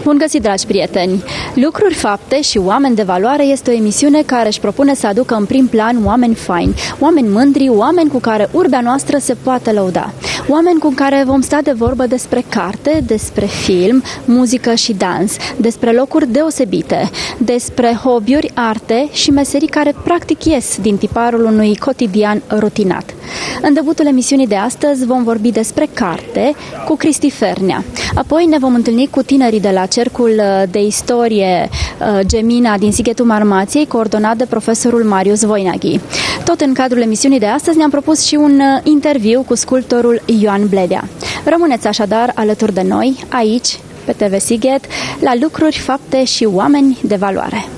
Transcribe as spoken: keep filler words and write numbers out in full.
Bun găsit, dragi prieteni! Lucruri, fapte și oameni de valoare este o emisiune care își propune să aducă în prim plan oameni faini, oameni mândri, oameni cu care urbea noastră se poate lăuda. Oameni cu care vom sta de vorbă despre carte, despre film, muzică și dans, despre locuri deosebite, despre hobby-uri, arte și meserii care practic ies din tiparul unui cotidian rutinat. În debutul emisiunii de astăzi vom vorbi despre carte cu Cristi Fernea. Apoi ne vom întâlni cu tinerii de la Cercul de Istorie Gemina din Sighetul Marmației, coordonat de profesorul Marius Voinaghi. Tot în cadrul emisiunii de astăzi ne-am propus și un interviu cu sculptorul Ioan Bledea. Rămâneți așadar alături de noi, aici, pe T V Sighet, la Lucruri, fapte și oameni de valoare.